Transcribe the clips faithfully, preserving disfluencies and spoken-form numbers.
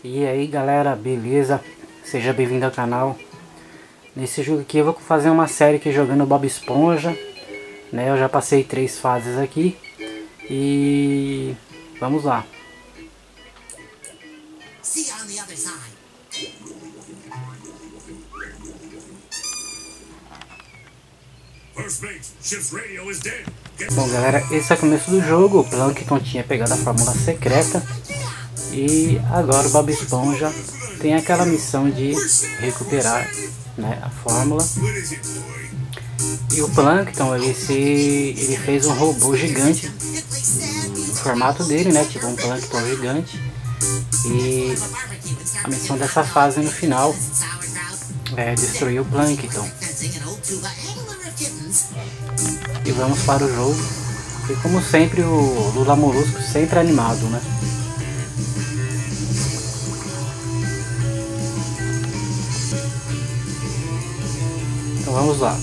E aí galera, beleza? Seja bem-vindo ao canal. Nesse jogo aqui eu vou fazer uma série aqui jogando Bob Esponja, né? Eu já passei três fases aqui e vamos lá. Bom galera, esse é o começo do jogo. O Plankton tinha pegado a fórmula secreta e agora o Bob Esponja tem aquela missão de recuperar, né, a fórmula. E o Plankton, ele, se, ele fez um robô gigante no formato dele, né, tipo um Plankton gigante. E a missão dessa fase no final é destruir o Plankton. E vamos para o jogo. E como sempre, o Lula Molusco sempre animado, né? Então vamos lá.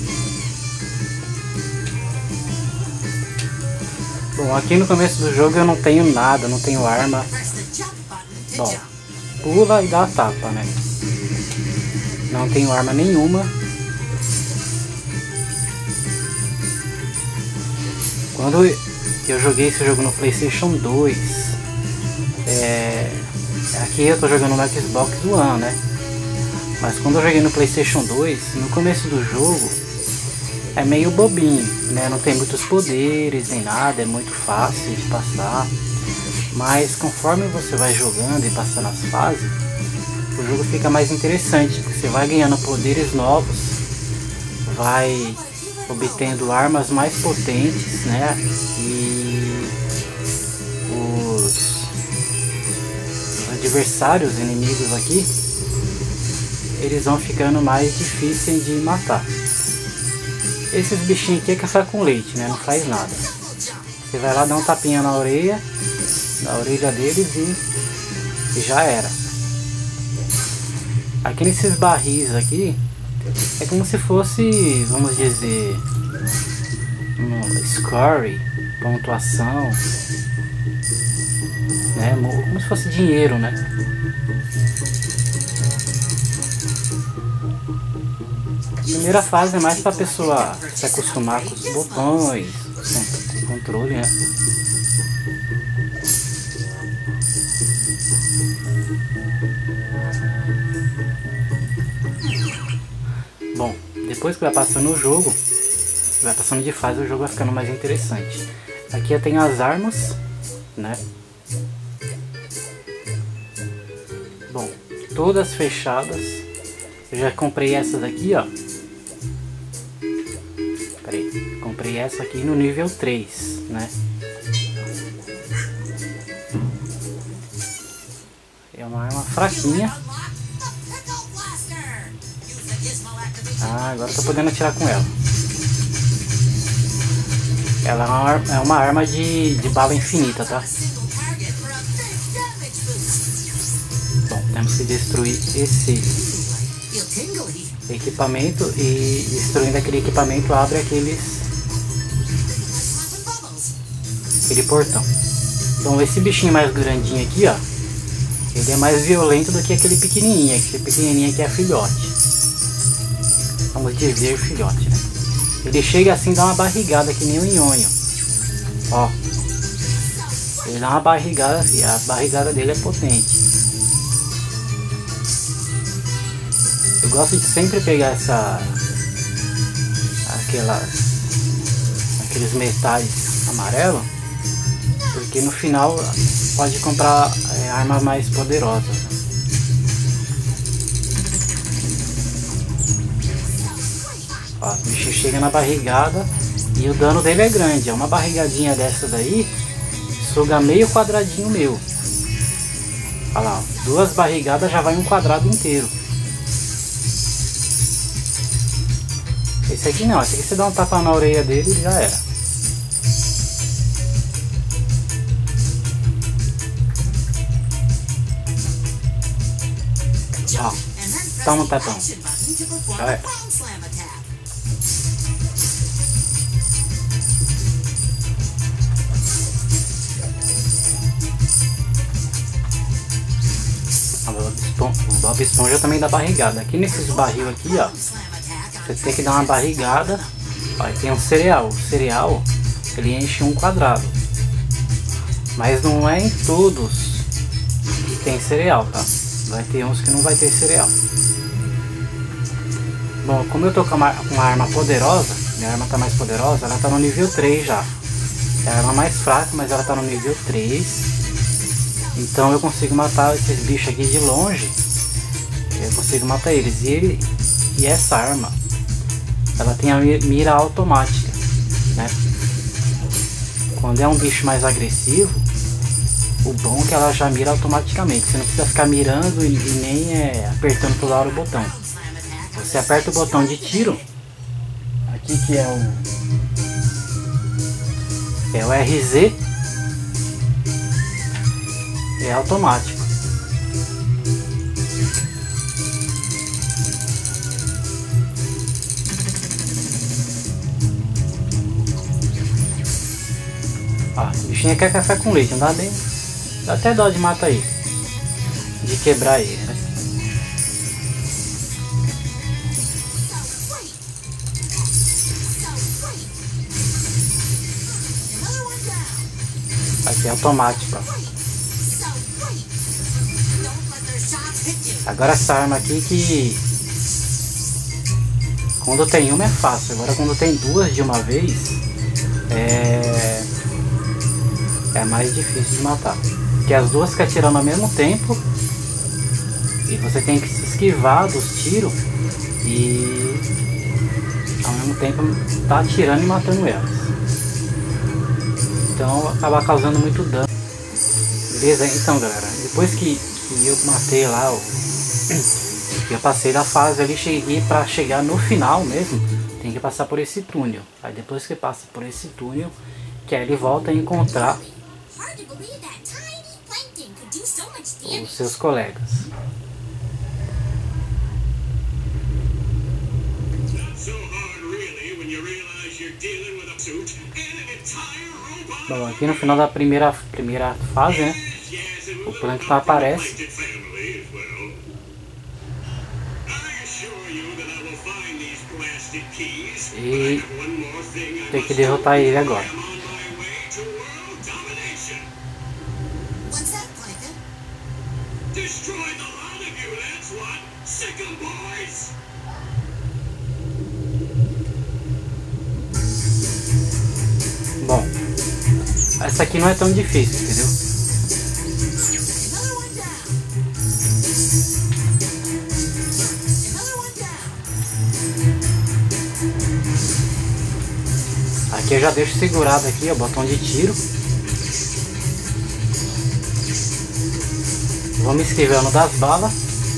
Bom, aqui no começo do jogo eu não tenho nada, não tenho arma. Bom, pula e dá a tapa, né? Não tenho arma nenhuma. Quando eu joguei esse jogo no PlayStation dois, é, aqui eu tô jogando no Xbox One, né? Mas quando eu joguei no PlayStation dois, no começo do jogo é meio bobinho, né? Não tem muitos poderes nem nada, é muito fácil de passar. Mas conforme você vai jogando e passando as fases, o jogo fica mais interessante, porque você vai ganhando poderes novos, vai obtendo armas mais potentes, né? E os, os adversários, inimigos aqui, eles vão ficando mais difíceis de matar. Esses bichinhos aqui é café com leite, né? Não faz nada. Você vai lá dar um tapinha na orelha, na orelha deles e, e já era. Aqui nesses barris aqui é como se fosse, vamos dizer, um score, pontuação, né? Como se fosse dinheiro, né? A primeira fase é mais para a pessoa se acostumar com os botões, com o controle, né? Bom, depois que vai passando o jogo, vai passando de fase, o jogo vai ficando mais interessante. Aqui eu tenho as armas, né? Bom, todas fechadas. Eu já comprei essas aqui, ó. Peraí, comprei essa aqui no nível três, né? É uma arma fraquinha. Ah, agora eu tô podendo atirar com ela. Ela é uma, é uma arma de, de bala infinita, tá? Bom, temos que destruir esse equipamento e destruindo aquele equipamento abre aqueles aquele portão. Então esse bichinho mais grandinho aqui, ó, ele é mais violento do que aquele pequenininho. Aquele pequenininho aqui é filhote. Vamos dizer filhote, né? Ele chega assim, dá uma barrigada que nem um nhonho. Ó, ele dá uma barrigada, e a barrigada dele é potente. Eu gosto de sempre pegar essa aquelas aqueles metais amarelos, porque no final pode comprar é, armas mais poderosas, né? Ó, o bicho chega na barrigada e o dano dele é grande. É uma barrigadinha dessa daí, suga meio quadradinho meu. Olha lá, ó, duas barrigadas já vai um quadrado inteiro. Esse aqui não, esse aqui você dá um tapa na orelha dele e já era. Ó, toma um tapão. Já era. O Bob Esponja, o Bob Esponja também dá barrigada. Aqui nesses barril aqui, ó, você tem que dar uma barrigada. Aí tem um cereal. O cereal, ele enche um quadrado. Mas não é em todos que tem cereal, tá? Vai ter uns que não vai ter cereal. Bom, como eu tô com uma, uma arma poderosa, minha arma tá mais poderosa, ela tá no nível três já. É a arma mais fraca, mas ela tá no nível três. Então eu consigo matar esses bichos aqui de longe. Eu consigo matar eles. E, ele, e essa arma, ela tem a mira automática, né? Quando é um bicho mais agressivo, o bom é que ela já mira automaticamente. Você não precisa ficar mirando e, e nem é, apertando toda hora o botão. Você aperta o botão de tiro. Aqui que é o é o R Z. É automático. Ah, o bichinho quer café com leite, não dá bem. Dá até dó de matar ele. De quebrar ele, né? Aqui é automático, ó. Agora essa arma aqui que quando tem uma é fácil, agora quando tem duas de uma vez é, é mais difícil de matar. Porque as duas ficam atirando ao mesmo tempo e você tem que se esquivar dos tiros e ao mesmo tempo tá atirando e matando elas. Então acaba causando muito dano. Beleza? Então galera, depois que, que eu matei lá o eu passei da fase ali, cheguei para chegar no final mesmo, tem que passar por esse túnel. Aí depois que passa por esse túnel, que aí ele volta a encontrar os seus colegas. Bom, aqui no final da primeira, primeira fase, né, o Plankton aparece. E tem que derrotar ele agora. Bom, essa aqui não é tão difícil, entendeu? Aqui eu já deixo segurado aqui, ó, botão de tiro. Vou me esquivando das balas.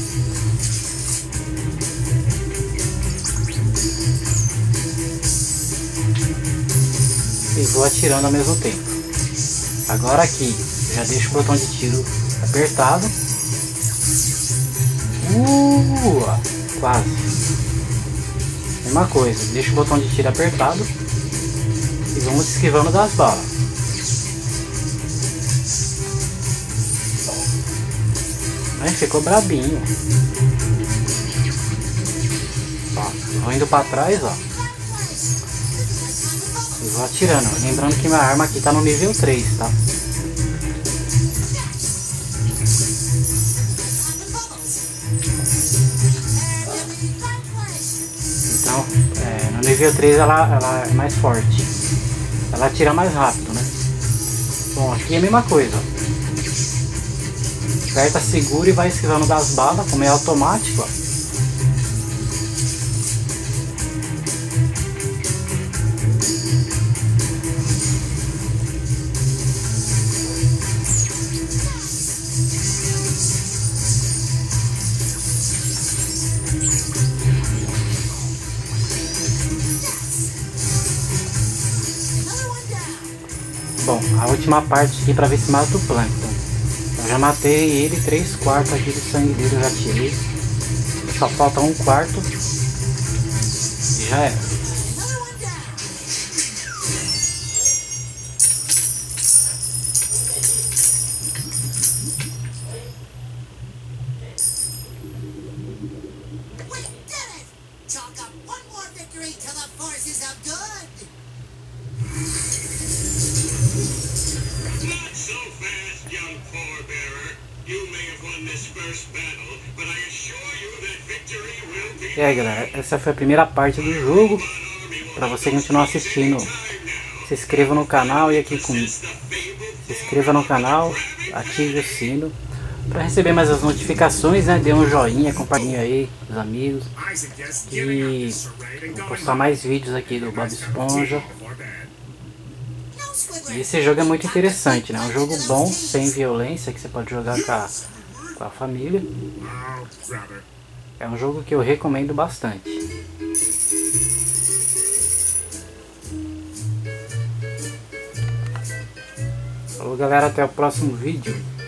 E vou atirando ao mesmo tempo. Agora aqui, já deixo o botão de tiro apertado. Uh, quase. Mesma coisa, deixo o botão de tiro apertado. E vamos esquivando das balas. Aí ficou brabinho. Ó, vou indo pra trás, ó. E vou atirando. Lembrando que minha arma aqui tá no nível três, tá? Então, é, no nível três ela, ela é mais forte. Ela atira mais rápido, né? Bom, aqui é a mesma coisa. Aperta, segura e vai esquivando das balas, como é automático, ó. Bom, a última parte aqui para ver se mata o Plankton. Eu já matei ele, três quartos aqui do sangue dele eu já tirei. Só falta um quarto e já era. E aí galera, essa foi a primeira parte do jogo. Para você continuar assistindo, se inscreva no canal e aqui com se inscreva no canal, ative o sino para receber mais as notificações, né? Dê um joinha, compartilhe aí com os amigos. E vou postar mais vídeos aqui do Bob Esponja. E esse jogo é muito interessante, né? É um jogo bom, sem violência, que você pode jogar com a, com a família. É um jogo que eu recomendo bastante. Falou galera, até o próximo vídeo.